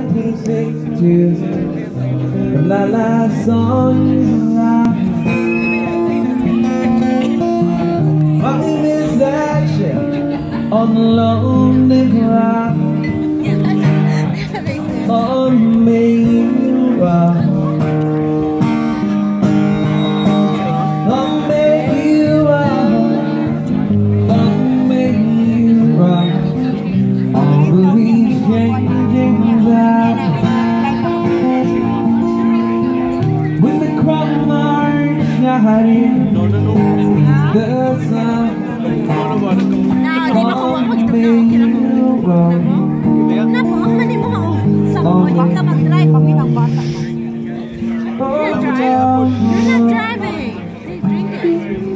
1962, the last song you write. My name is Asher on the lonely ground. On me you are. On me you are. On me you are. All the leaves changing that. With the crown march shining the sun. Huwag ka mag-drive pag pinang-bata. You're not driving. They drink it.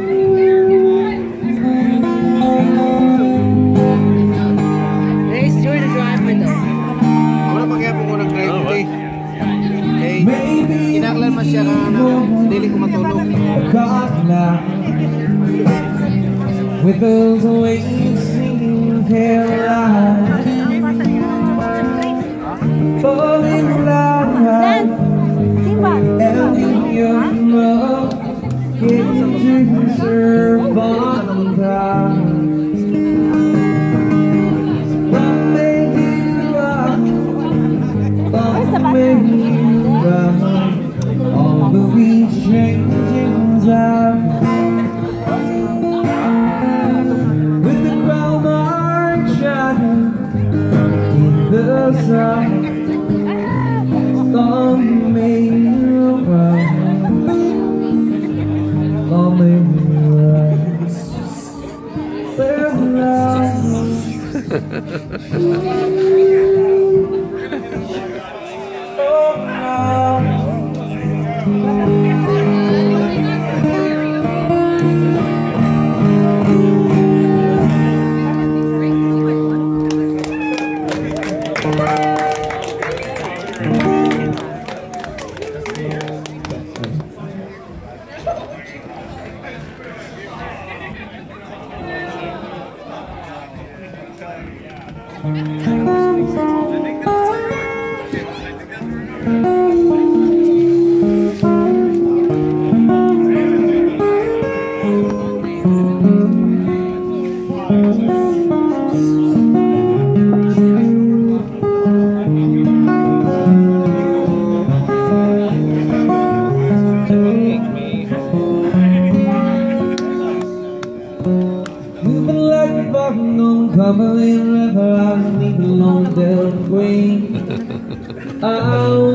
Race, you're the driver though. Wala magyapon ko nag-drive today. Okay, kinaklan man siya na dili ko matulog. With those waves singing Caroline, falling in love, and in your love, getting to surf on the ground. One you are, one you are, all the leaves changing out. With the crown march shining in the sun. Long may you run, long may you run, where Cumberland River, I was sleeping along the Queen.